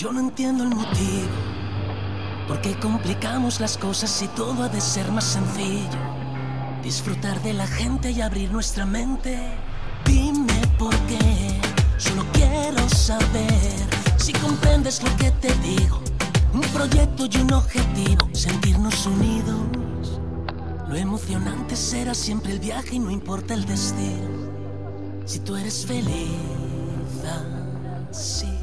Yo no entiendo el motivo. ¿Por qué complicamos las cosas si todo ha de ser más sencillo? Disfrutar de la gente y abrir nuestra mente. Dime por qué. Solo quiero saber si comprendes lo que te digo. Un proyecto y un objetivo, sentirnos unidos. Lo emocionante será siempre el viaje y no importa el destino. Si tú eres feliz así.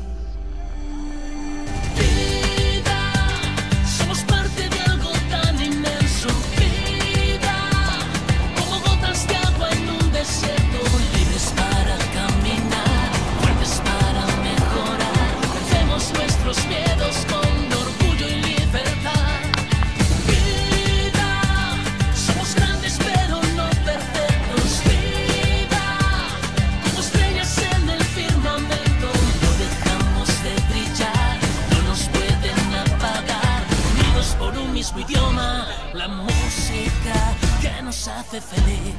Mismo idioma, la música que nos hace feliz.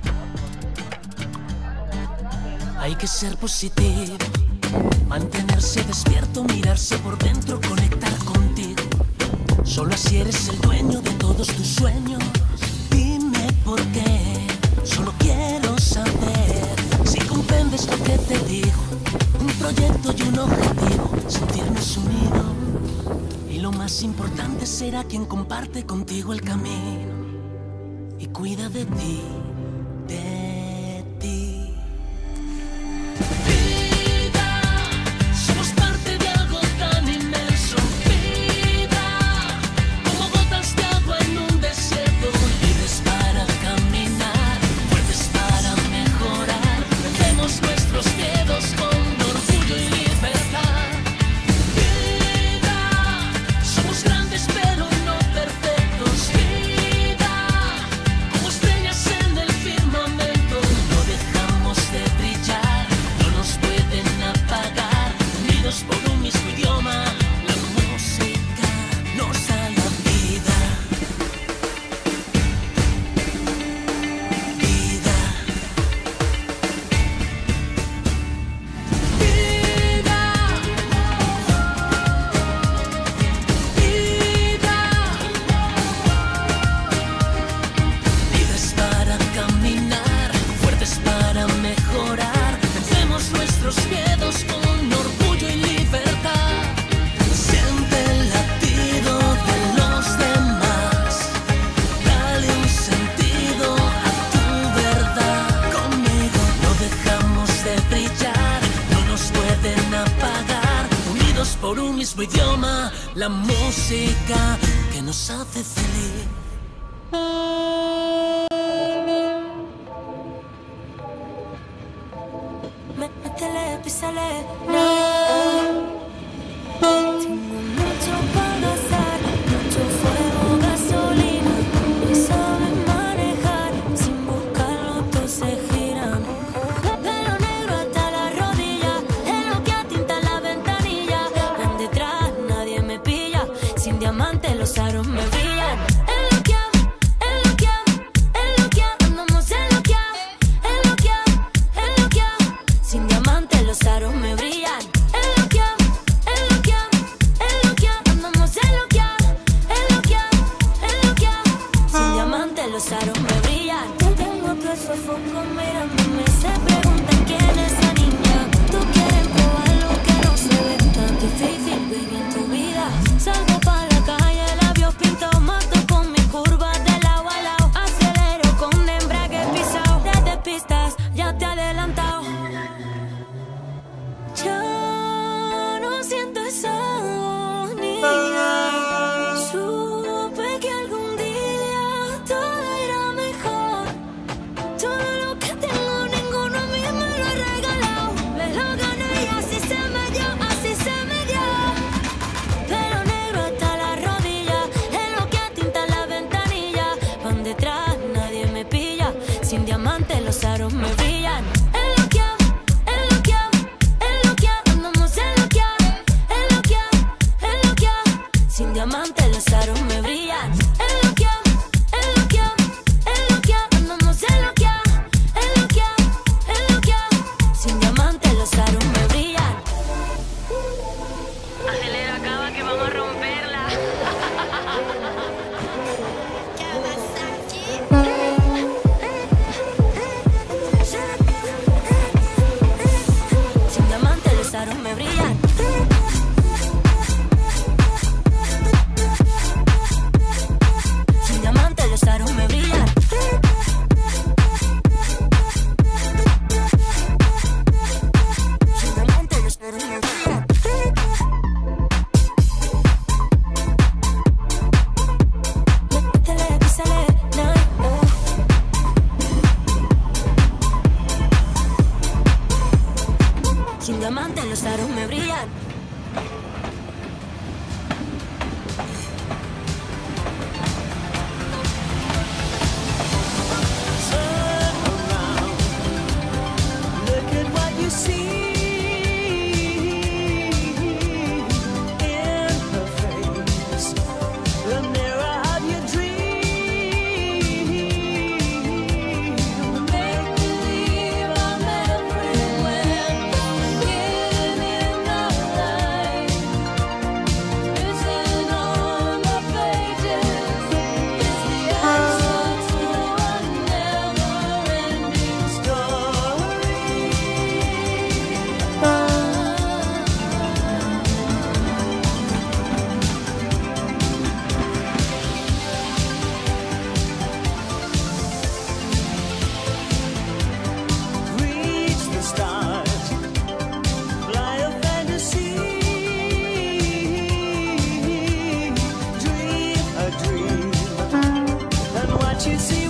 Hay que ser positivo, mantenerse despierto, mirarse por dentro, conectar contigo. Solo así eres el dueño de todos tus sueños. Dime por qué, solo quiero saber si comprendes lo que te digo. Un proyecto y un objetivo, sentirnos unidos. Y lo más importante será quien comparte contigo el camino y cuida de ti, de ti. Vida, somos parte de algo tan inmenso. Vida, como gotas de agua en un desierto. Libres para caminar, fuertes para mejorar. Vencemos nuestros miedos con orgullo y libertad. Por un mismo idioma, la música nos da la vida. Vida. Vida. Vida. Libres para caminar, fuertes para mejorar. Vencemos nuestros miedos con orgullo y libertad. Siente el latido de los demás. Dale un sentido a tu verdad. Conmigo no dejamos de brillar, no nos pueden apagar. Unidos por un mismo idioma, la música que nos hace feliz. Métele, písale, tengo mucho para gastar, mucho fuego, gasolina. Y saben manejar, sin buscarlo todos se giran. Pelo negro hasta la rodilla, es lo que atinta la ventanilla. Van detrás, nadie me pilla, sin diamantes los aros me brillan. Es lo que amo, sí.